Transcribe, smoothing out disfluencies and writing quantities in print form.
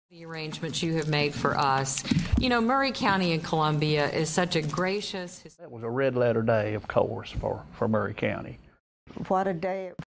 The arrangements you have made for us. You know, Maury County in Columbia is such a gracious... That was a red letter day, of course, for Maury County. What a day